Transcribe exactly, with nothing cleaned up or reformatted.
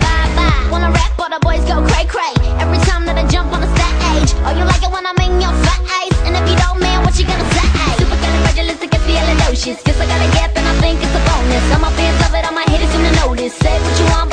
bye bye. Wanna rap, all the boys go cray cray every time that I jump on the stage. Oh, you like it when I'm in your face? And if you don't, man, what you gonna say? Supercalifragilisticexpialidocious. Guess I got a gap and I think it's a bonus. All my fans love it, all my haters seem to notice. Say what you want,